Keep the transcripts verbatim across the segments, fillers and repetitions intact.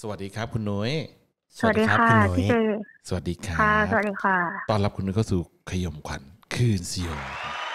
สวัสดีครับคุณนุ้ยสวัสดีค่ะพี่เจสวัสดีครัค่ะสบวัสดีค่ะต้อนรับคุณนุ้ยเข้าสู่ขยมขวัญคืนซีโอ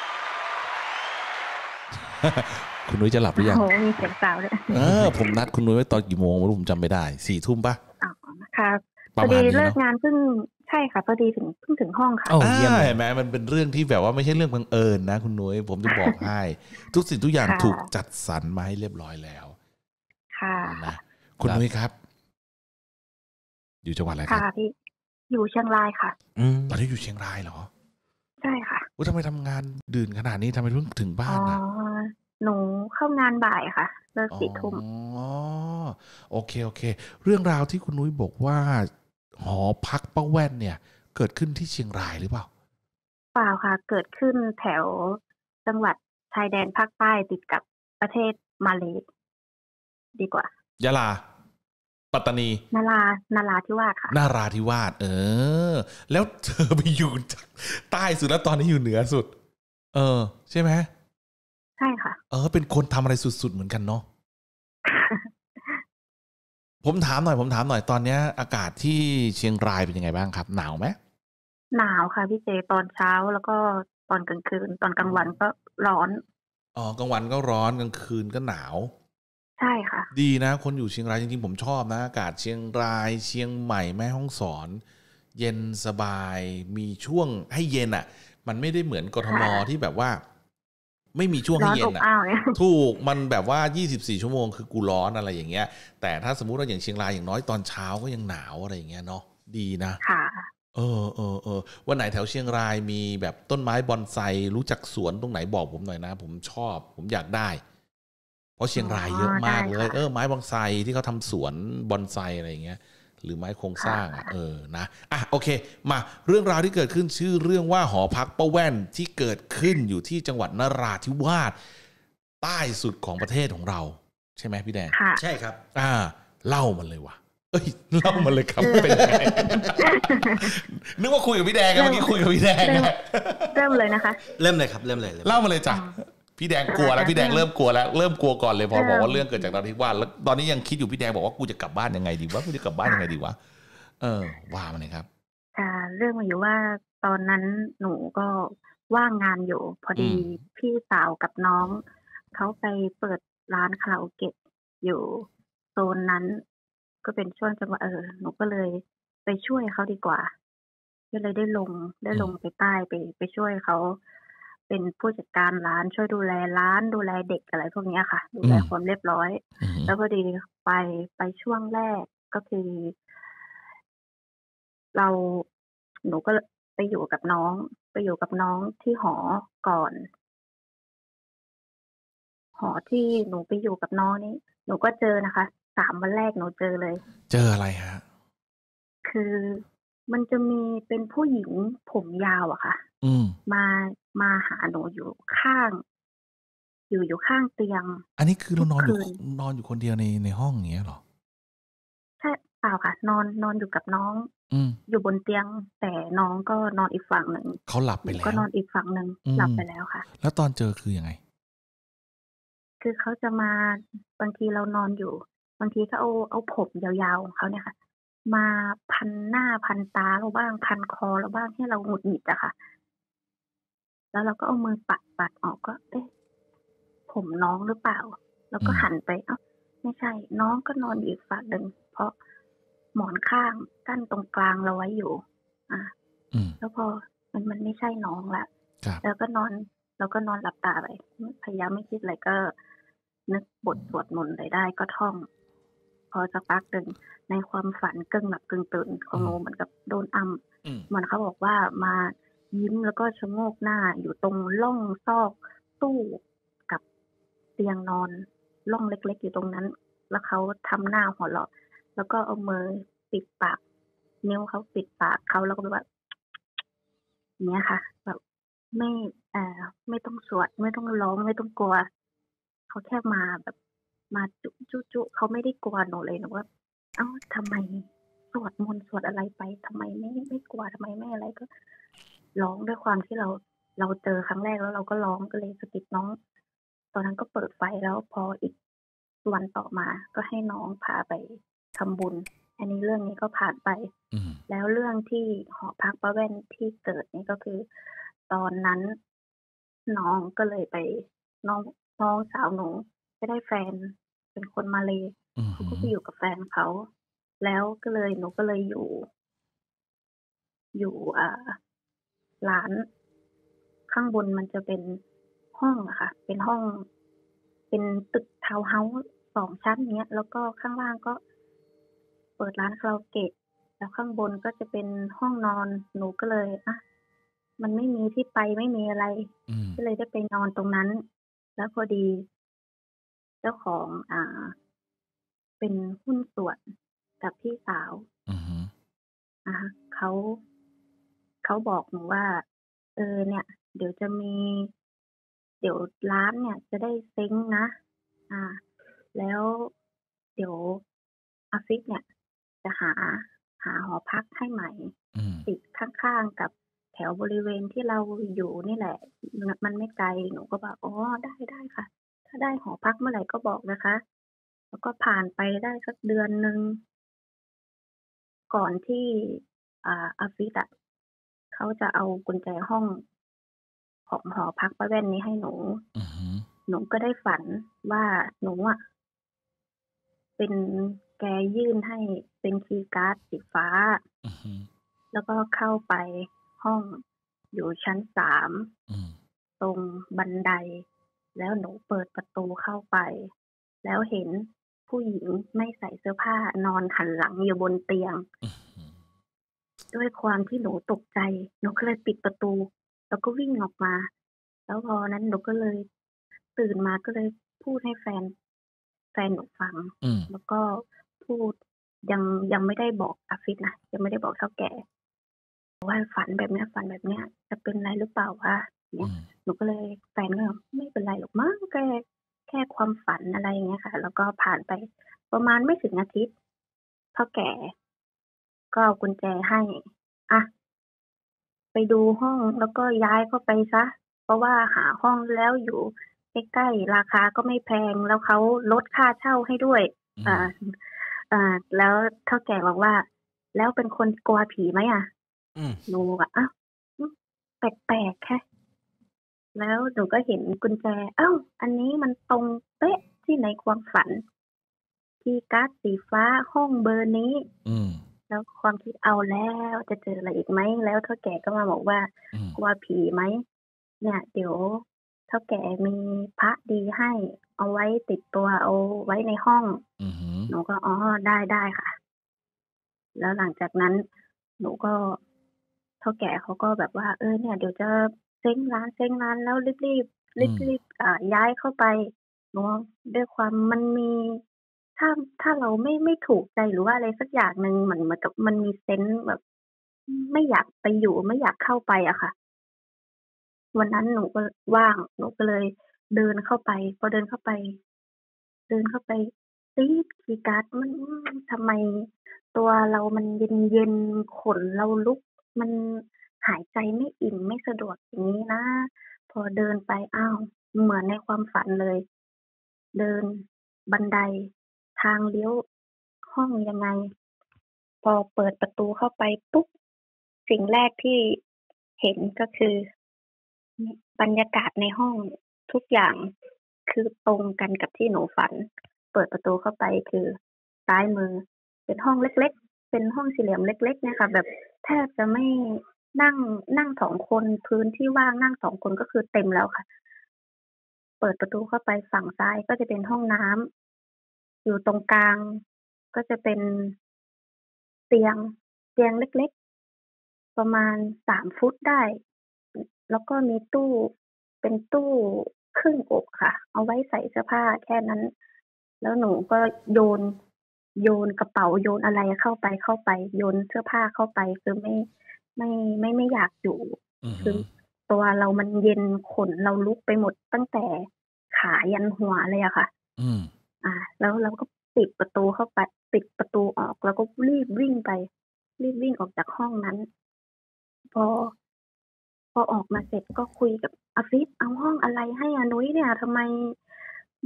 คุณนุ้ยจะหลับหรือยังโอ้โหมีเสียงสาวด้วยเออผมนัดคุณนุ้ยไว้ตอนกี่โมงไม่รู้ผมจำไม่ได้สี่ทุ่มปะอ๋อค่ะปพอดีเลิกระมาณนี้เนาะงานเพิ่งใช่ค่ะพอดีถึงเพิ่งถึงห้องค่ะโอ้อ่าเยี่ยมเลยเห็นไหมมันเป็นเรื่องที่แบบว่าไม่ใช่เรื่องบังเอิญนะคุณนุ้ยผมจะบอกให้ทุกสิ่งทุกอย่างค่ะถูกจัดสรรมาให้เรียบร้อยแล้วค่ะนะคุณนุ้ยครับอยู่จังหวัดอะไรคค่ะรับพี่อยู่เชียงรายค่ะอืมตอนนี้อยู่เชียงรายเหรอใช่ค่ะว่าทำไมทำงานดื่นขนาดนี้ทำไมเพิ่งถึงอ๋อบ้านน่ะหนูเข้างานบ่ายค่ะเลิกอ๋สี่ทุ่มอโอเคโอเคเรื่องราวที่คุณนุ้ยบอกว่าหอพักป้าแว่นเนี่ยเกิดขึ้นที่เชียงรายหรือเปล่าเปล่าค่ะเกิดขึ้นแถวจังหวัดชายแดนภาคใต้ติดกับประเทศมาเลย์ดีกว่ายะลาปัตตานีนารานาราธิวาสค่ะนาราธิวาสเออแล้วเธอไปอยู่ใต้สุดแล้วตอนนี้อยู่เหนือสุดเออใช่ไหมใช่ค่ะเออเป็นคนทำอะไรสุดๆเหมือนกันเนาะผมถามหน่อยผมถามหน่อยตอนเนี้ยอากาศที่เชียงรายเป็นยังไงบ้างครับหนาวไหมหนาวค่ะพี่เจตอนเช้าแล้วก็ตอนกลางคืนตอนกลางวันก็ร้อนอ๋อกลางวันก็ร้อนกลางคืนก็หนาวใช่ค่ะดีนะคนอยู่เชียงรายจริงๆผมชอบนะอากาศเชียงรายเชียงใหม่แม่ฮ่องสอนเย็นสบายมีช่วงให้เย็นอ่ะมันไม่ได้เหมือนกทมค่ะที่แบบว่าไม่มีช่วงร้อนอบให้เย็นอ่ะอ้าวเนี่ยถูกมันแบบว่ายี่สิบสี่ชั่วโมงคือกูร้อนอะไรอย่างเงี้ยแต่ถ้าสมมุติว่าอย่างเชียงรายอย่างน้อยตอนเช้าก็ยังหนาวอะไรอย่างเงี้ยเนาะดีนะค่ะเออเออเออวันไหนแถวเชียงรายมีแบบต้นไม้บอนไซรู้จักสวนตรงไหนบอกผมหน่อยนะผมชอบผมอยากได้ เพราะเชีอ๋อยงรายเยอะได้มากเลยค่ะเออไม้บอนไซที่เขาทำสวนบอนไซอะไรอย่างเงี้ยหรือไม้โครงสค่ะร้างอ่ะเออนะอ่ะโอเคมาเรื่องราวที่เกิดขึ้นชื่อเรื่องว่าหอพักป้าแว่นที่เกิดขึ้นอยู่ที่จังหวัดนราธิวาสใต้สุดของประเทศของเราใช่ไหมพี่แดงค่ะใช่ครับอ่าเล่ามันเลยว่ะเอ้ยเล่ามันเลยครับคือเป็นยังไงนึกว่าคุยกับพี่แดงกันเริ่มเมื่อกี้คุยกับพี่แดงเริ่มอะเริ่มเลยนะคะเริ่มเลยครับเริ่มเลยเริ่มเลยเล่ามาเลยจ้ะอ๋อพี่แดงกลัวแล้วพี่แดงเริ่มเริ่มกลัวแล้วเริ่มกลัวก่อนเลยพอบอกเริ่มว่าเรื่องเกิดจากนราธิวาสแล้วตอนนี้ยังคิดอยู่พี่แดงบอกว่ากูจะกลับบ้านยังไงดีวะกูจะกลับบ้านยังไงดีวะเออว่ามาเลยครับค่ะเรื่องมาอยู่ว่าตอนนั้นหนูก็ว่างงานอยู่พอดีอืมพี่สาวกับน้องเขาไปเปิดร้านคาราโอเกะอยู่โซนนั้นก็เป็นช่วงจังหวะเออหนูก็เลยไปช่วยเขาดีกว่า ก็เลยได้ลงได้อืมลงไปใต้ไปไปช่วยเขาเป็นผู้จัดการร้านช่วยดูแลร้านดูแลเด็กอะไรพวกเนี้ยค่ะดูอืมแลความเรียบร้อยอืมแล้วพอดีไปไปช่วงแรกก็คือเราหนูก็ไปอยู่กับน้องไปอยู่กับน้องที่หอก่อนหอที่หนูไปอยู่กับน้องนี่หนูก็เจอนะคะสามวันแรกหนูเจอเลยเจออะไรฮะคือมันจะมีเป็นผู้หญิงผมยาวอะค่ะอืมมามาหาหนูอยู่ข้าง อยู่อยู่ข้างเตียงอันนี้คือเรานอนอยู่ทุกคืนนอนอยู่คนเดียวในในห้องอย่างเงี้ยเหรอใช่เปล่าค่ะนอนนอนอยู่กับน้องอืมอยู่บนเตียงแต่น้องก็นอนอีกฝั่งหนึ่งเขาหลับหนูก็ไปแล้วนอนอีกฝั่งหนึ่งอืมหลับไปแล้วค่ะแล้วตอนเจอคือยังไงคือเขาจะมาบางทีเรานอนอยู่บางทีก็เอาเอาผมยาวๆของเขาเนี่ยค่ะมาพันหน้าพันตาเราบ้างพันคอเราบ้างให้เราหงุดหงิดอะค่ะแล้วเราก็เอามือปัดปัดออกก็เอ๊ะผมน้องหรือเปล่าแล้วอืมก็หันไปเอ้าไม่ใช่น้องก็นอนอยู่อีกฝั่งหนึ่งเพราะ หมอนข้างกั้นตรงกลางเราไว้อยู่อาอืมแล้วพอมันมันไม่ใช่น้องแล้วครับเราก็นอนเราก็นอนหลับตาไปพยายามไม่คิดอะไรก็นึกบทสวดมนต์อะไรได้ก็ท่องพอสักพักหนึ่งในความฝันกึ่งหลับกึ่งตื่นของอืมหนูเหมือนกับโดนออืมำเหมือนเขาบอกว่ามายิ้มแล้วก็ชะโงกหน้าอยู่ตรงร่องซอกตู้กับเตียงนอนร่องเล็กๆอยู่ตรงนั้นแล้วเขาทำหน้าหัวเราะ แล้วก็เอามือปิดปากนิ้วเขาปิดปากเขาแล้วก็แบบว่าอย่างเงี้ยค่ะแบบไม่เอ่อไม่ต้องสวดไม่ต้องร้องไม่ต้องกลัวเขาแค่มาแบบมาจุจุจุเขาไม่ได้กลัวหนูเลยหนูว่าเอ้าทำไมสวดมนต์สวดอะไรไปทำไมไม่ไม่กลัวทำไมไม่อะไรก็ร้องด้วยความที่เราเราเจอครั้งแรกแล้วเราก็ร้องก็เลยสะกิดน้องตอนนั้นก็เปิดไฟแล้วพออีกวันต่อมาก็ให้น้องพาไปทำบุญ อันนี้เรื่องนี้ก็ผ่านไปอืมแล้วเรื่องที่หอพักป้าแว่นที่เกิดนี่ก็คือ ตอนนั้น น้องก็เลยไป น้อง น้องสาวหนูไปได้แฟนเป็นคนมาเลย์อือเขาฮึก็ไปอยู่กับแฟนเขา แล้วก็เลย หนูก็เลยอยู่ อยู่ อ่า ร้าน ข้างบนมันจะเป็นห้องอะค่ะ เป็นห้อง เป็นตึกทาวน์เฮาส์ สอง ชั้น อย่างเงี้ย แล้วก็ข้างล่างก็ เปิดร้านคาราโอเกะ แล้วข้างบนก็จะเป็นห้องนอน หนูก็เลย อะ มันไม่มีที่ไป ไม่มีอะไรอืมก็เลยได้ไปนอนตรงนั้น แล้วพอดี เจ้าของ อ่า เป็นหุ้นส่วนกับพี่สาวอือฮึอะฮะ เขา เขาบอกหนูว่า เออ เนี่ย เดี๋ยวจะมี เดี๋ยวร้านเนี่ยจะได้เซ้งนะ อ่า แล้วเดี๋ยวอาฟิศเนี่ยจะหา หาหอพักให้ใหม่อืมติดข้าง ๆ กับแถวบริเวณที่เราอยู่นี่แหละ ม มันไม่ไกล หนูก็บอก "อ๋อ ได้ ได้ค่ะ ถ้าได้หอพักเมื่อไหร่ก็บอกนะคะ" แล้วก็ผ่านไปได้สักเดือนหนึ่ง ก่อนที่ อ่า อาฟิศอะ เขาจะเอากุญแจห้อง ของหอพักป้าแว่นนี้ให้หนูอือฮึหนูก็ได้ฝันว่าหนูอะ เป็น แกยื่นให้เป็นคีย์การ์ดสีฟ้าอือฮึแล้วก็เข้าไปห้องอยู่ชั้น สามอืมตรงบันได แล้วหนูเปิดประตูเข้าไป แล้วเห็นผู้หญิงไม่ใส่เสื้อผ้านอนหันหลังอยู่บนเตียงอื้อฮือด้วยความที่หนูตกใจ หนูก็เลยปิดประตู แล้วก็วิ่งออกมา แล้วพอนั้นหนูก็เลย ตื่นมาก็เลยพูดให้แฟน แฟนหนูฟังอืมแล้วก็พูด ยัง ยังไม่ได้บอกอาฟิศนะ ยังไม่ได้บอกเฒ่าแก่ ว่าฝันแบบเนี้ย ฝันแบบเนี้ย จะเป็นไรหรือเปล่าวะ เองีื้ยมหนูก็เลย แฟนก็บอก "ไม่เป็นไรหรอกมั้ง แค่ แค่ความฝัน" อะไรอย่างเงี้ยค่ะ แล้วก็ผ่านไปประมาณไม่ถึงอาทิตย์ เฒ่าแก่ ก็เอากุญแจให้ "อะ ไปดูห้องแล้วก็ย้ายเข้าไปเสีย เพราะว่าหาห้องแล้วอยู่ใกล้ ๆ ราคาก็ไม่แพง แล้วเขาลดค่าเช่าให้ด้วย" อือ่ามอ่า แล้วเฒ่าแก่บอกว่า "แล้วเป็นคนกลัวผีไหมอะ?" อืมหนูบอก "อ้าว อืม แปลก ๆ แฮะ" แล้วหนูก็เห็นกุญแจ อ้าว อันนี้มันตรงเป๊ะที่ในความฝัน คีย์การ์ดสีฟ้า ห้องเบอร์นี้อืมแล้วความคิด "เอาแล้ว จะเจออะไรอีกไหม?" แล้วเฒ่าแก่ก็มาบอกว่าอืม "กลัวผีไหม? เนี่ยเดี๋ยวเฒ่าแก่มีพระดีให้ เอาไว้ติดตัว เอาไว้ในห้อง" อือฮึหนูก็ "อ๋อ ได้ ๆ ค่ะ" แล้วหลังจากนั้น หนูก็ เฒ่าแก่เขาก็แบบว่า "เออ เนี่ยเดี๋ยวจะเซ้งร้าน เซ้งร้านแล้วรีบอืมๆ รีบ ๆ อ่า ย้ายเข้าไป" เนาะ ด้วยความมันมี ถ้า ถ้าเราไม่ ไม่ถูกใจ หรือว่าอะไรสักอย่างหนึ่ง เหมือน เหมือนกับมันมีเซนส์แบบ อืม ไม่อยากไปอยู่ ไม่อยากเข้าไปอะค่ะ วันนั้นหนูก็ว่าง หนูก็เลยเดินเข้าไป พอเดินเข้าไป เดินเข้าไปตี๊ด คีย์การ์ดมัน อืม ทำไมตัวเรามันเย็น ๆ ขนเราลุก มันหายใจไม่อิ่ม ไม่สะดวกอย่างงี้นะ พอเดินไป อ้าว เหมือนในความฝันเลย เดินบันได ทางเลี้ยว ห้องยังไง พอเปิดประตูเข้าไปปุ๊บ สิ่งแรกที่เห็นก็คือ อือ บรรยากาศในห้องทุกอย่างคือตรงกันกับที่หนูฝัน เปิดประตูเข้าไปคือซ้ายมือเป็นห้องเล็ก ๆ เป็นห้องสี่เหลี่ยมเล็ก ๆ เนี่ยค่ะ แบบแทบจะไม่ นั่ง นั่ง สอง คน พื้นที่ว่างนั่ง สอง คนก็คือเต็มแล้วค่ะ เปิดประตูเข้าไปฝั่งซ้ายก็จะเป็นห้องน้ำ อยู่ตรงกลางก็จะเป็น เตียง เตียงเล็ก ๆ ประมาณ สาม ฟุตได้ อ แล้วก็มีตู้ เป็นตู้ครึ่งอกค่ะ เอาไว้ใส่เสื้อผ้าแค่นั้น แล้วหนูก็โยน โยนกระเป๋า โยนอะไรเข้าไป ๆ โยนเสื้อผ้าเข้าไป คือไม่ ไม่ ไม่ ไม่อยากอยู่อือฮคึือตัวเรามันเย็น ขนเราลุกไปหมดตั้งแต่ขายันหัวเลยอะค่ะอืมอ่า แล้วเราก็ปิดประตูเข้าไป ปิดประตูออก แล้วก็รีบวิ่งไป รีบวิ่งออกจากห้องนั้น พอ พอออกมาเสร็จก็คุยกับอาฟิศ "เอาห้องอะไรให้อะนุ้ยเนี่ย ทำไม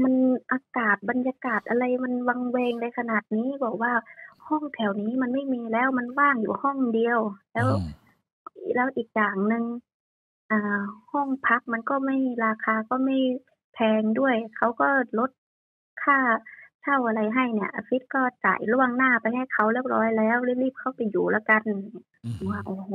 มันอากาศบรรยากาศอะไรมันวังเวงเลยขนาดนี้บอกว่าห้องแถวนี้มันไม่มีแล้วมันว่างอยู่ห้องเดียวแล้อืวมแล้วอีกอย่างหนึ่งอ่าห้องพักมันก็ไม่ราคาก็ไม่แพงด้วยเขาก็ลดค่าเช่าอะไรให้เนี่ยอาทิตย์ก็จ่ายล่วงหน้าไปให้เขาเรียบร้อยแล้วรีบๆเข้าไปอยู่แล้วกันอืมว่าโอ้โฮ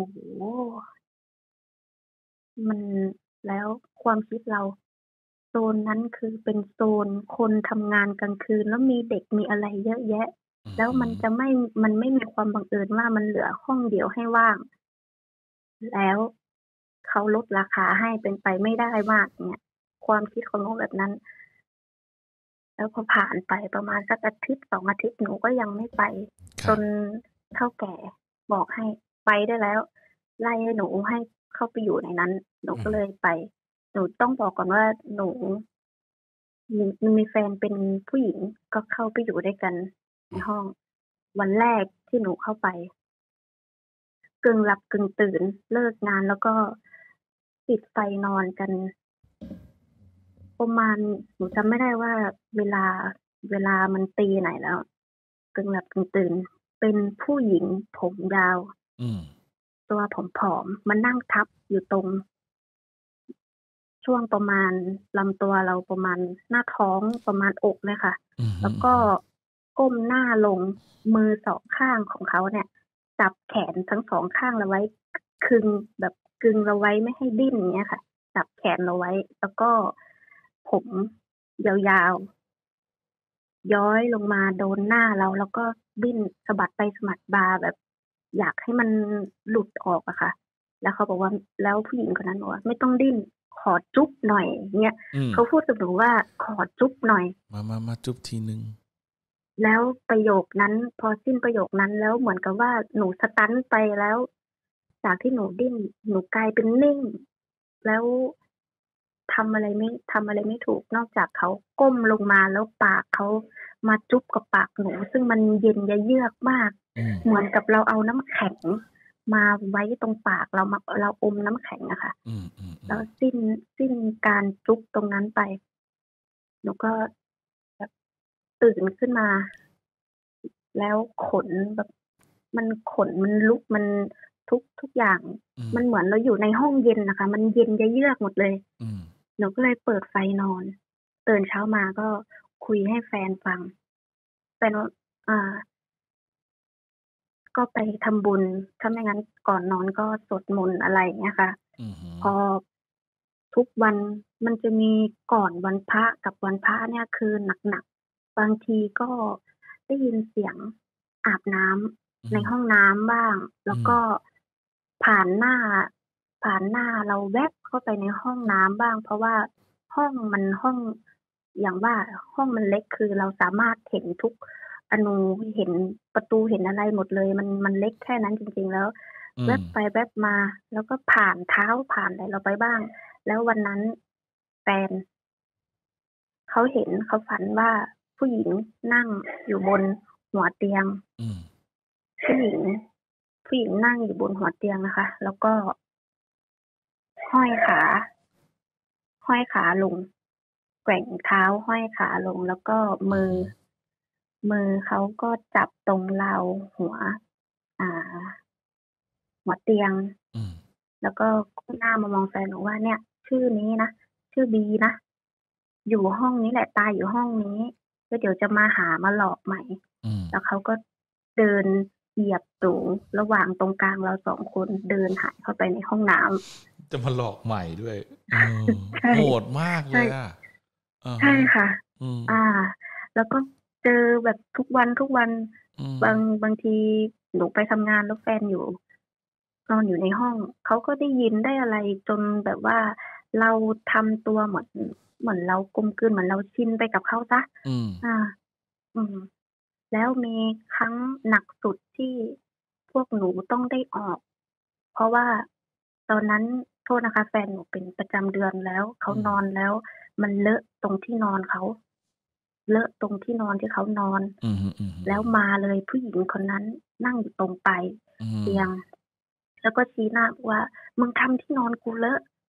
มันแล้วความคิดเราโซนนั้นคือเป็นโซนคนทำงานกลางคืนแล้วมีเด็กมีอะไรเยอะแยะอืแล้วมันมจะไม่มันไม่มีความบังเอิญว่ามันเหลือห้องเดียวให้ว่างแล้วเขาลดราคาให้เป็นไปไม่ได้มากเงี้ยความคิดของหนูแบบนั้นแล้วพอผ่านไปประมาณสักอาทิตย์สองอาทิตย์หนูก็ยังไม่ไปจนครับเฒ่าแก่บอกให้ไปได้แล้วไล่ให้หนูให้เข้าไปอยู่ในนั้นหนูอืมก็เลยไป หนูต้องบอกก่อนว่าหนูมีมีแฟนเป็นผู้หญิงก็เข้าไปอยู่ด้วยกันในอืมห้องวันแรกที่หนูเข้าไปกึ่งหลับกึ่งตื่นเลิกงานแล้วก็ปิดไฟนอนกันประมาณหนูจำไม่ได้ว่าเวลาเวลามันตีไหนแล้วกึ่งหลับกึ่งตื่นเป็นผู้หญิงผมยาวอืมตัวผอมๆมานั่งทับอยู่ตรง ช่วงประมาณลำตัวเราประมาณหน้าท้องประมาณอกเลยค่ะอืมอืแล้วก็มก้มหน้าลงมือสองข้างของเขาเนี่ยจับแขนทั้งสองข้างเราไว้คึงแบบกึงเราไว้ไม่ให้ดิ้นอย่างเงี้ยค่ะจับแขนเราไว้แล้วก็ผมยาวๆย้อยลงมาโดนหน้าเราแล้วก็ดิ้นสะบัดไปสะบัดมาแบบอยากให้มันหลุดออกอะค่ะ แล้วเขาบอกว่าแล้วผู้หญิงคนนั้นบอกว่าไม่ต้องดิ้นขอจุ๊บหน่อยเงี้ยอืมเขาพูดกับหนูว่าขอจุ๊บหน่อยมามามาจุ๊บทีหนึ่งแล้วประโยคนั้นพอสิ้นประโยคนั้นแล้วเหมือนกับว่าหนูสตันไปแล้วจากที่หนูดิ้นหนูกลายเป็นนิ่งแล้วทำอะไรไม่ทำอะไรไม่ถูกนอกจากเขาก้มลงมาแล้วปากเขามาจุ๊บกับปากหนูซึ่งมันเย็นยะเยือกมากอืมเหมือนกับเราเอาน้ำแข็งมาไว้ตรงปากเรามาเราอมน้ำแข็งอะค่ะอืมอืมอืมแล้วสิ้นสิ้นการจุ๊บตรงนั้นไปหนูก็แบบตื่นขึ้นมาแล้วขนแบบมันขนมันลุกมันทุกทุกอย่างอืมมันเหมือนเราอยู่ในห้องเย็นน่ะค่ะมันเย็นจะเยือกหมดเลยอืมหนูก็เลยเปิดไฟนอนตื่นเช้ามาก็คุยให้แฟนฟังแฟนว่าอ่า ก็ไปทำบุญถ้าไม่งั้นก่อนนอนก็สวดมนต์อะไรอย่างเงี้ยค่ะอืมพอทุกวันมันจะมีก่อนวันพระกับวันพระเนี่ยคือหนักๆบางทีก็ได้ยินเสียงอาบน้อืำในมห้องน้ำบ้างแล้อืมวก็ผ่านหน้าผ่านหน้าเราแว็บเข้าไปในห้องน้ำบ้างเพราะว่าห้องมันห้องอย่างว่าห้องมันเล็กคือเราสามารถเห็นทุก อนูเห็นประตูเห็นอะไรหมดเลยมันมันเล็กแค่นั้นจริงๆแล้วอืมแว็บไปแว็บมาแล้วก็ผ่านเท้าผ่านอะไรเราไปบ้างแล้ววันนั้นแฟนเขาเห็นเขาฝันว่าผู้หญิงนั่งอยู่บนหัวเตียงอืมผู้หญิงผู้หญิงนั่งอยู่บนหัวเตียงนะคะแล้วก็ห้อยขาห้อยขาลงแกว่งเท้าห้อยขาลงแล้วก็มืออืมมือเขาก็จับตรงราวหัวอ่าหัวเตียงอืมแล้วก็ก้มหน้ามามองแฟนบอกว่าเนี่ยชื่อนี้นะชื่อบีนะอยู่ห้องนี้แหละตายอยู่ห้องนี้แล้วเดี๋ยวจะมาหามาหลอกใหม่อืมแล้วเขาก็เดินเหยียบตูระหว่างตรงกลางเราสองคนเดินหายเข้าไปในห้องน้จะมาหลอกใหม่ด้วยเออำใช่โหดมากเลใช่ยอ่ะอ่าใช่ฮะค่ะอืมอาแล้วก็เจอแบบทุกวันทุกวันอืมบางบางทีหนูไปทำงานแล้วแฟนอยู่ นอนอยู่ในห้องเขาก็ได้ยินได้อะไรจนแบบว่าเราทำตัวเหมือนเหมือนเรากลมกลืนเหมือนเราชินไปกับเขาเสียอืมอาอืมแล้วมีครั้งหนักสุดที่พวกหนูต้องได้ออกเพราะว่าตอนนั้นโทษนะคะแฟนหนูเป็นประจำเดือนแล้วเขาอืมนอนแล้วมันเลอะตรงที่นอนเขาเลอะตรงที่นอนที่เขานอนอืมอืมแล้วมาเลยผู้หญิงคนนั้นนั่งอยู่ตรงปลายอืมเตียง แล้วก็ชี้หน้าบอกว่ามึงทำที่นอนกูเลอะ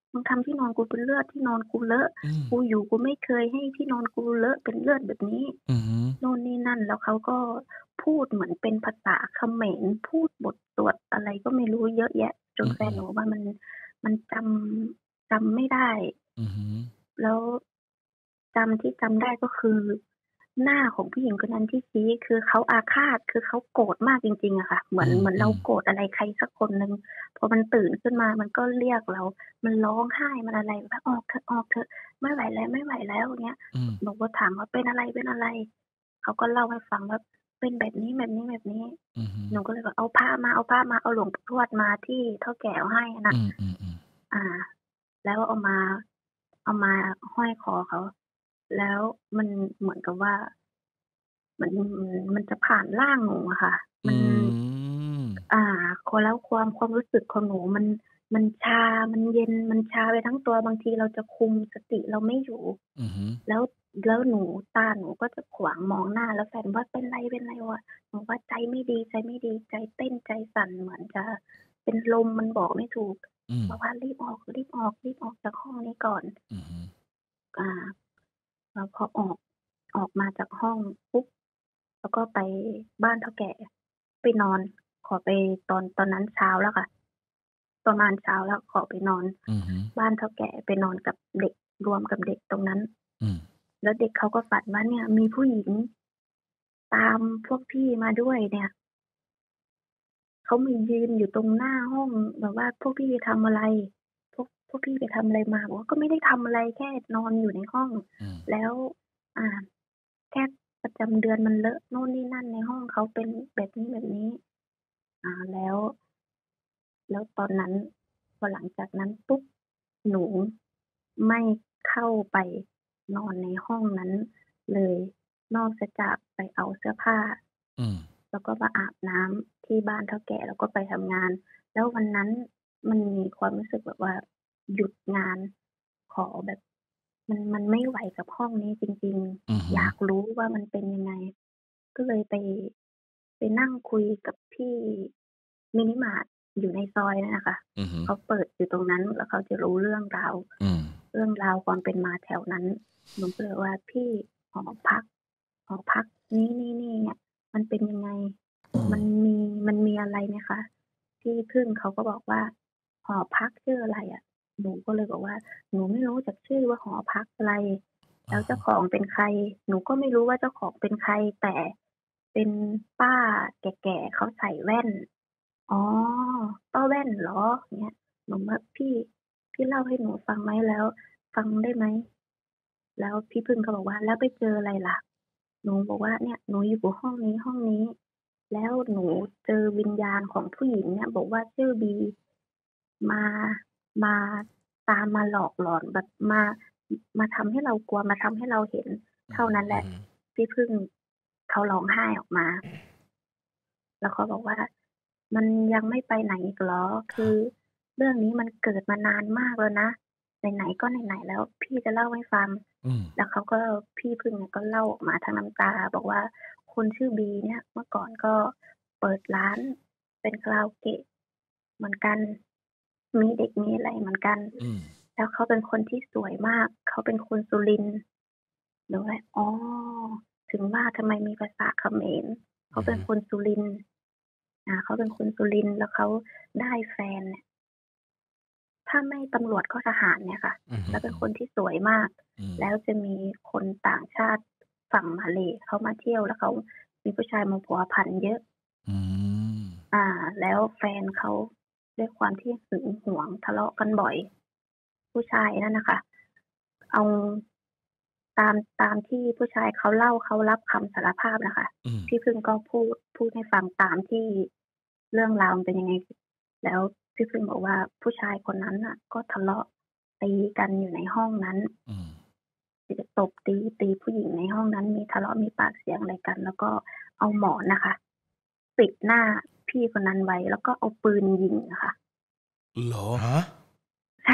มึงทำที่นอนกูเป็นเลือดที่นอนกูเลอะอืมกูอยู่กูไม่เคยให้ที่นอนกูเลอะเป็นเลือดแบบนี้อือฮึโน่นนี่นั่น แล้วเขาก็พูดเหมือนเป็นภาษาเขมร พูดบทสวดอะไรก็ไม่รู้เยอะแยะ จนแฟนอือหนูๆว่ามัน มันจำ จำไม่ได้อือฮึแล้วจำที่จำได้ก็คือ หน้าของผู้หญิงคนนั้นที่ชี้ คือเขาอาฆาต คือเขาโกรธมากจริง ๆ อะค่ะ เหมือน เหมือนอืเรามโกรธอะไรใครสักคนหนึ่ง พอมันตื่นขึ้นมามันก็เรียกเรา มันร้องไห้ มันอะไร แบบ "ออกเถอะ ออกเถอะ ไม่ไหวแล้ว ไม่ไหวแล้ว" อย่างเงี้ยอืมหนูก็ถามว่า "เป็นอะไร เป็นอะไร?" เขาก็เล่าให้ฟังว่า "เป็นแบบนี้ แบบนี้ แบบนี้" อือฮึหนูก็เลยบอก "เอาพระมา เอาพระมา" เอาหลวงปู่ทวดมาที่เฒ่าแก่เอาให้น่ะอืม ๆ ๆอ่า แล้วเอามา เอามาห้อยคอเขา แล้วมันเหมือนกับว่า มัน มันจะผ่านร่างหนูอะค่ะอมืันมอ่า ค แล้วความ ความรู้สึกของหนูมัน มันชา มันเย็น มันชาไปทั้งตัว บางทีเราจะคุมสติเราไม่อยู่อือฮึแล้ว แล้วหนู ตาหนูก็จะขวางมองหน้า แล้วแฟนว่า "เป็นไร เป็นไรวะ?" หนูว่าใจไม่ดี ใจไม่ดี ใจเต้น ใจสั่น เหมือนจะเป็นลม มันบอกไม่ถูกอืมบอกว่า "รีบออก รีบออก รีบออกจากห้องนี้ก่อน" อือฮึอ่า แล้วพอออก ออกมาจากห้องปุ๊บ แล้วก็ไปบ้านเฒ่าแก่ ไปนอน ขอไป ตอน ตอนนั้นเช้าแล้วค่ะ ประมาณเช้าแล้ว ขอไปนอนอือฮึบ้านเฒ่าแก่ ไปนอนกับเด็ก รวมกับเด็กตรงนั้นอืมแล้วเด็กเขาก็ฝันว่า เนี่ยมีผู้หญิง ตามพวกพี่มาด้วยเนี่ย เขามายืนอยู่ตรงหน้าห้องแบบว่า "พวกพี่ไปทำอะไร? พวก พวกพี่ไปทำอะไรมา?" บอกว่า "ก็ไม่ได้ทำอะไร แค่นอนอยู่ในห้องอืมแล้ว อ่า แค่ประจำเดือนมันเลอะนู่นนี่นั่น ในห้องเขาเป็นแบบนี้ ๆ" อ่า แล้ว แล้วตอนนั้น พอหลังจากนั้นปุ๊บ หนูไม่เข้าไปนอนในห้องนั้นเลย นอกเสียจากไปเอาเสื้อผ้าอืมแล้วก็มาอาบน้ำที่บ้านเฒ่าแก่ แล้วก็ไปทำงาน แล้ววันนั้นมันมีความรู้สึกแบบว่า หยุดงาน ขอแบบ มัน มันไม่ไหวกับห้องนี้จริงอือฮๆึอยากรู้ว่ามันเป็นยังไง ก็เลยไป ไปนั่งคุยกับพี่มินิมาร์ตอยู่ในซอยนั่นน่ะค่ะอือฮึเขาเปิดอยู่ตรงนั้น แล้วเขาจะรู้เรื่องราวอืมเรื่องราวความเป็นมาแถวนั้น หนูก็เลยว่า "พี่หอพัก หอพักนี้ ๆ ๆ เนี่ย มันเป็นยังไง? อืมมันมี มันมีอะไรไหมคะ?" พี่พึ่งเขาก็บอกว่า "หอพักชื่ออะไรอะ?" หนูก็เลยบอกว่า "หนูไม่รู้จักชื่อว่าหอพักอะไรอแล้ะฮวเจ้าะของเป็นใคร หนูก็ไม่รู้ว่าเจ้าของเป็นใคร แต่เป็นป้าแก่ ๆ เขาใส่แว่น" "อ๋อ ป้าแว่นเหรอ?" อย่างเงี้ย หนูว่า "พี่ พี่เล่าให้หนูฟังไหม แล้วฟังได้ไหม?" แล้วพี่พึ่งก็บอกว่า "แล้วไปเจออะไรล่ะ?" หนูบอกว่า "เนี่ย หนูอยู่ห้องนี้ ๆ แล้วหนูเจอวิญญาณของผู้หญิงเนี่ย บอกว่าชื่อบี มา มา ตามมาหลอกหลอนแบบมา อ มาทำให้เรากลัว มาทำให้เราเห็น" อืเท่านั้นแหละอฮึพี่พึ่งเขาร้องไห้ออกมา แล้วเขาบอกว่า "มันยังไม่ไปไหนอีกเหรอ? คือเรื่องนี้มันเกิดมานานมากแล้วนะ ไหน ๆ ก็ไหน ๆ แล้วพี่จะเล่าให้ฟัง" อืมแล้วเขาก็ พี่พึ่งเนี่ยก็เล่าออกมาทั้งน้ำตา บอกว่า "คนชื่อบีเนี่ย เมื่อก่อนก็เปิดร้านเป็นคาราโอเกะเหมือนกัน มีเด็กมีอะไรเหมือนกันอืมแล้วเขาเป็นคนที่สวยมาก เขาเป็นคนสุรินทร์" หนูก็เลย "อ๋อ ถึงว่าทำไมมีภาษาเขมร เขอืาอฮเป็นึคนสุรินทร์ อ่า เขาเป็นคนสุรินทร์ แล้วเขาได้แฟนเนี่ย" ถ้าไม่ตำรวจก็ทหารเนี่ยค่ะอือฮึแล้วเป็นคนที่สวยมากอืมแล้วจะมีคนต่างชาติฝั่งมาเลย์เขามาเที่ยว แล้วเขามีผู้ชายมาพัวพันเยอะอืมอ่า แล้วแฟนเขาด้วยความที่หึงหวง ทะเลาะกันบ่อย ผู้ชายนั่นน่ะค่ะ เอา ตาม ตามที่ผู้ชายเขาเล่า เขารับคำสารภาพน่ะค่ะอืมพี่พึ่งก็พูด พูดให้ฟังตามที่เรื่องราวมันเป็นยังไง แล้วพี่พึ่งบอกว่า ผู้ชายคนนั้นน่ะก็ทะเลาะตีกันอยู่ในห้องนั้นอืมคือจะตบตี ตีผู้หญิงในห้องนั้น มีทะเลาะ มีปากเสียงอะไรกัน แล้วก็เอาหมอนน่ะค่ะปิดหน้าพี่คนนั้นไว้ แล้วก็เอาปืนยิงอะค่ะเหรอ? ฮะ? ใช่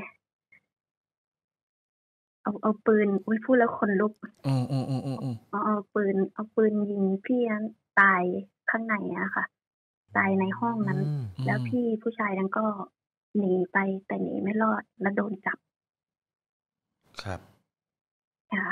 เอา เอาปืน อุ๊ย พูดแล้วขนลุกเออ ๆ ๆ ๆ ๆเอา เอาปืน เอาปืนยิงพี่นั้นตายข้างในอะค่ะ ตายในห้องนั้นอืมแล้วพี่ผู้ชายนั้นก็หนีไปแต่หนีไม่รอดและโดนจับครับค่ะ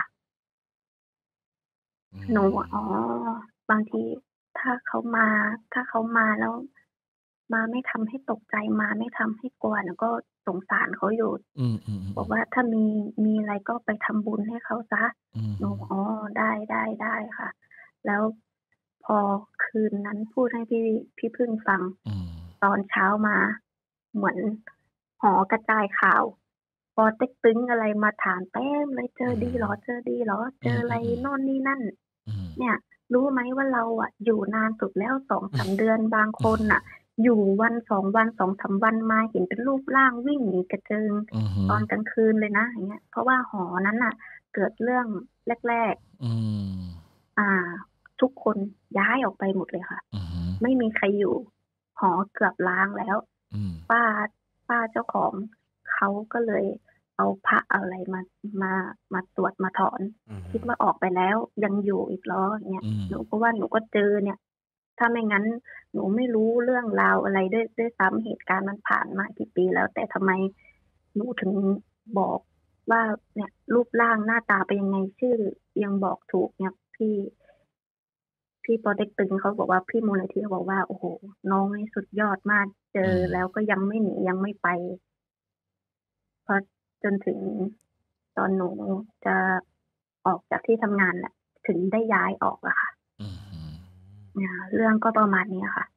หนูอ๋อบางทีถ้าเขามาถ้าเขามาแล้วมาไม่ทำให้ตกใจมาไม่ทำให้กลัวหนูก็สงสารเขาอยู่บอกว่าถ้ามีมีอะไรก็ไปทำบุญให้เขาซะหนูอ๋อได้ได้ได้ค่ะแล้วพอคืนนั้นพูดให้พี่พี่พึ่งฟังตอนเช้ามาเหมือนหอกระจายข่าวพอเต็กตึงอะไรมาถามเต็มเลยเจอดีหรอเจอดีหรอเจออะไรโน่นนี่นั่นเนี่ยรู้ไหมว่าเราอ่ะอยู่นานสุดแล้วสองสามเดือนบางคนอ่ะอยู่วันสองวันสองสามวันมาเห็นเป็นรูปร่างวิ่งหนีกระเจิงตอนกลางคืนเลยนะอย่างเงี้ยเพราะว่าหอนั้นอ่ะเกิดเรื่องแรกๆอ่าทุกคนย้ายออกไปหมดเลยค่ะไม่มีใครอยู่หอเกือบล้างแล้วป้าป้าเจ้าของเขาก็เลยเอาพระอะไรมามามาตรวจมาถอนคิดว่าออกไปแล้วยังอยู่อีกล้อเนี่ยหนูก็ว่าหนูก็เจอเนี่ยถ้าไม่งั้นหนูไม่รู้เรื่องราวอะไรด้วยด้วยซ้ำเหตุการณ์มันผ่านมากี่ปีแล้วแต่ทำไมหนูถึงบอกว่าเนี่ยรูปร่างหน้าตาเป็นยังไงชื่อยังบอกถูกเนี่ยพี่พี่ปอเต็กตึงเขาบอกว่าพี่มูลนิธิเขาบอกว่าโอ้โหน้องนี่สุดยอดมากเจอแล้วก็ยังไม่หนียังไม่ไปพอจนถึงตอนหนูจะออกจากที่ทำงานแหละถึงได้ย้ายออกอะค่ะเรื่องก็ประมาณนี้ค่ะ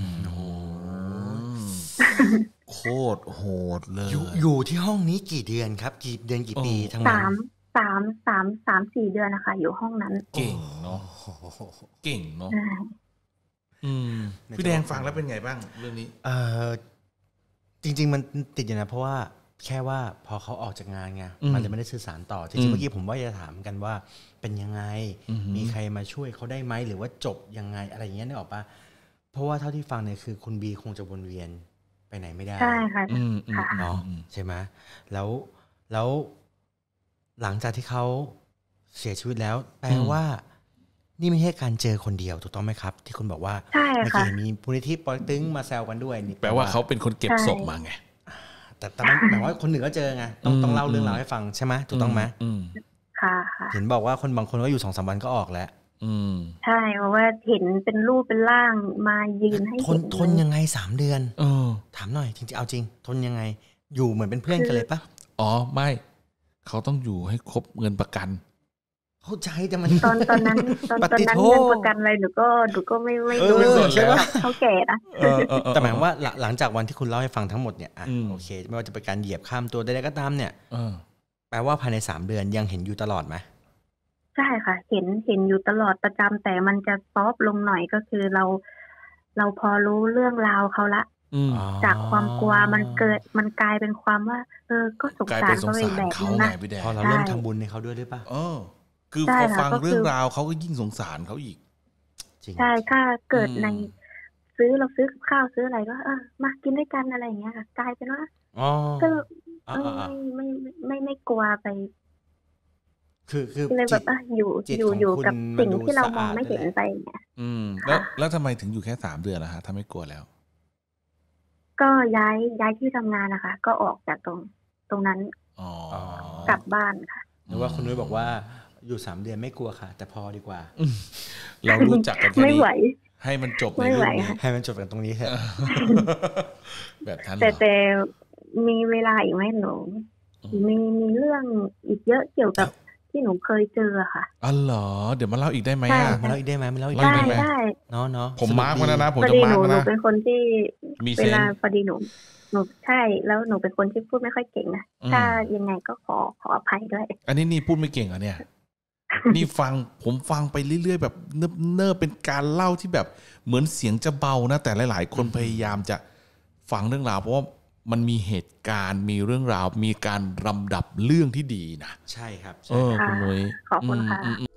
โคตรโหดเลยอยู่ที่ห้องนี้กี่เดือนครับกี่เดือนกี่ปีทั้งนั้นสามสามสามสามสี่เดือนนะคะอยู่ห้องนั้นเก่งเนาะเก่งเนาะพี่แดงฟังแล้วเป็นไงบ้างเรื่องนี้เออจริงๆมันติดอยู่นะเพราะว่าแค่ว่าพอเขาออกจากงานไงมันจะไม่ได้สื่อสารต่อจริงๆเมื่อกี้ผมว่าจะถามกันว่าเป็นยังไงมีใครมาช่วยเขาได้ไหมหรือว่าจบยังไงอะไรอย่างเงี้ยนึกออกปะเพราะว่าเท่าที่ฟังเนี่ยคือคุณบีคงจะวนเวียนไปไหนไม่ได้ใช่ค่ะเนาะใช่ไหมแล้วแล้วหลังจากที่เขาเสียชีวิตแล้วแปลว่านี่ไม่ใช่การเจอคนเดียวถูกต้องไหมครับที่คุณบอกว่าเมื่อกี้มีมูลนิธิปอตึงมาแซวกันด้วยแปลว่าเขาเป็นคนเก็บศพมาไงแต่แต่หมายว่าคนหนึ่งก็เจอไงต้องต้องเล่าเรื่องราวให้ฟังใช่ไหมถูกต้องไหมค่ะเห็นบอกว่าคนบางคนก็อยู่สองสามวันก็ออกแล้วใช่เพราะว่าเห็นเป็นรูปเป็นร่างมายืนให้ทนทนยังไงสามเดือนเออถามหน่อยจริงๆเอาจริงทนยังไงอยู่เหมือนเป็นเพื่อนกันเลยปะอ๋อไม่เขาต้องอยู่ให้ครบเงินประกันเข้าใจแต่มันตอนตอนนั้นตอนตอนนั้นเงินประกันอะไรหนูก็หนูก็ไม่ไม่รู้ใช่ไหมเขาแก่นะแต่หมายว่าหลังจากวันที่คุณเล่าให้ฟังทั้งหมดเนี่ยโอเคไม่ว่าจะเป็นการเหยียบข้ามตัวใดๆก็ตามเนี่ยแปลว่าภายในสามเดือนยังเห็นอยู่ตลอดไหมใช่ค่ะเห็นเห็นอยู่ตลอดประจำแต่มันจะซอฟลงหน่อยก็คือเราเราพอรู้เรื่องราวเขาละจากความกลัวมันเกิดมันกลายเป็นความว่าเออก็สงสารเขาไปแบบนี้นะพอเราเริ่มทำบุญให้เขาด้วยหรือเปล่าเออคือพอฟังเรื่องราวเขาก็ยิ่งสงสารเขาอีกใช่ถ้าเกิดในซื้อเราซื้อกับข้าวซื้ออะไรก็เออมากินด้วยกันอะไรอย่างเงี้ยค่ะกลายเป็นว่าก็ไม่ไม่ไม่ไม่กลัวไปคือคือเลยแบบอยู่อยู่อยู่กับสิ่งที่เรามองไม่เห็นไปเนี่ยอืมแล้วแล้วทำไมถึงอยู่แค่สามเดือนล่ะฮะถ้าไม่กลัวแล้วก็ย้ายย้ายที่ทำงานนะคะก็ออกจากตรงตรงนั้นกลับบ้านค่ะหรือว่าคุณนุ้ยบอกว่าอยู่สามเดือนไม่กลัวค่ะแต่พอดีกว่าเรารู้จักกันแค่นี้ให้มันจบในเรื่องนี้ให้มันจบกันตรงนี้เถอะแบบนั้นแต่แต่มีเวลาอีกไหมหนูมีมีเรื่องอีกเยอะเกี่ยวกับที่หนูเคยเจอค่ะอ๋อเหรอเดี๋ยวมาเล่าอีกได้ไหมอ่ะมาเล่าอีกได้ไหมมาเล่าอีกได้ไหมเนาะเนาะผมมาร์กมาแล้วนะผมจะมาร์กนะหนูเป็นคนที่เวลาพอดีหนูหนูใช่แล้วหนูเป็นคนที่พูดไม่ค่อยเก่งนะถ้ายังไงก็ขอขออภัยด้วยอันนี้นี่พูดไม่เก่งอ่ะเนี่ยนี่ฟังผมฟังไปเรื่อยๆแบบเนิบๆเป็นการเล่าที่แบบเหมือนเสียงจะเบานะแต่หลายๆคนพยายามจะฟังเรื่องราวเพราะว่ามันมีเหตุการณ์มีเรื่องราวมีการลำดับเรื่องที่ดีนะใช่ครับเออคุณนุ้ยขอบคุณค่ะ